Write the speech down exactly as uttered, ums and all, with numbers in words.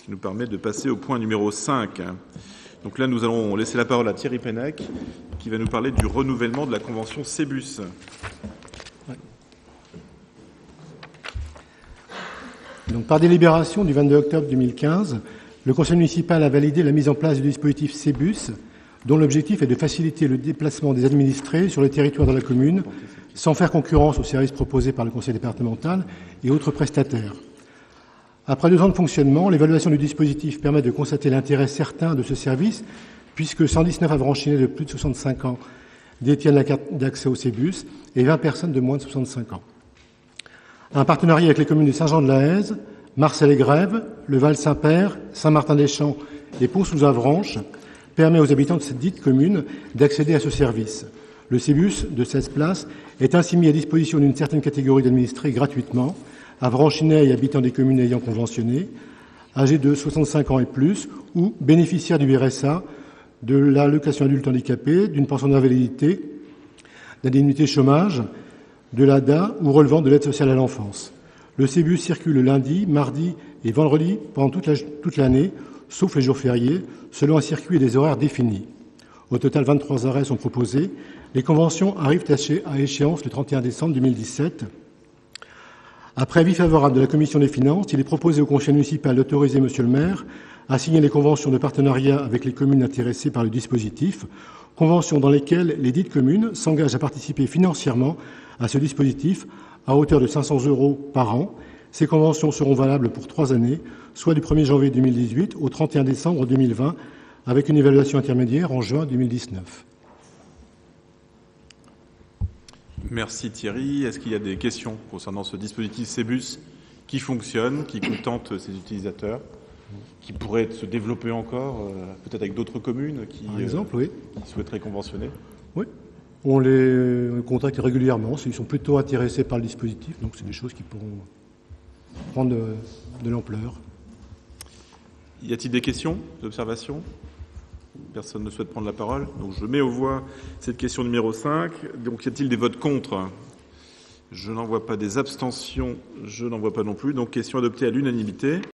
qui nous permet de passer au point numéro cinq. Donc là, nous allons laisser la parole à Thierry Pennec, qui va nous parler du renouvellement de la convention Cébus. Donc, par délibération du vingt-deux octobre deux mille quinze, le Conseil municipal a validé la mise en place du dispositif Cébus, dont l'objectif est de faciliter le déplacement des administrés sur le territoire de la commune, sans faire concurrence aux services proposés par le Conseil départemental et autres prestataires. Après deux ans de fonctionnement, l'évaluation du dispositif permet de constater l'intérêt certain de ce service, puisque cent dix-neuf Avranchinais de plus de soixante-cinq ans détiennent la carte d'accès au Cébus et vingt personnes de moins de soixante-cinq ans. Un partenariat avec les communes de Saint-Jean-de-la-Haise, Marcel-et-Grève, le Val-Saint-Père, Saint-Martin-des-Champs et Pont-sous-Avranches permet aux habitants de cette dite commune d'accéder à ce service. Le Cébus, de seize places, est ainsi mis à disposition d'une certaine catégorie d'administrés gratuitement, Avranchinais et habitants des communes ayant conventionné, âgés de soixante-cinq ans et plus, ou bénéficiaires du R S A, de l'allocation adulte handicapé, d'une pension d'invalidité, d'indemnité chômage, de l'A D A ou relevant de l'aide sociale à l'enfance. Le Cébus circule le lundi, mardi et vendredi pendant toute, la, toute l'année, sauf les jours fériés, selon un circuit et des horaires définis. Au total, vingt-trois arrêts sont proposés. Les conventions arrivent à échéance le trente et un décembre deux mille dix-sept. Après avis favorable de la Commission des finances, il est proposé au Conseil municipal d'autoriser Monsieur le maire à signer les conventions de partenariat avec les communes intéressées par le dispositif, conventions dans lesquelles les dites communes s'engagent à participer financièrement à ce dispositif à hauteur de cinq cents euros par an. Ces conventions seront valables pour trois années, soit du premier janvier deux mille dix-huit au trente et un décembre deux mille vingt, avec une évaluation intermédiaire en juin deux mille dix-neuf. Merci Thierry. Est-ce qu'il y a des questions concernant ce dispositif Cébus qui fonctionne, qui contente ses utilisateurs, qui pourrait se développer encore, euh, peut-être avec d'autres communes qui, Par exemple, euh, oui. qui souhaiteraient conventionner? Oui. On les contacte régulièrement. Ils sont plutôt intéressés par le dispositif, donc c'est des choses qui pourront prendre de, de l'ampleur. Y a-t-il des questions, des observations? Personne ne souhaite prendre la parole. Donc je mets aux voix cette question numéro cinq. Donc y a-t-il des votes contre? Je n'en vois pas. Des abstentions? Je n'en vois pas non plus. Donc question adoptée à l'unanimité.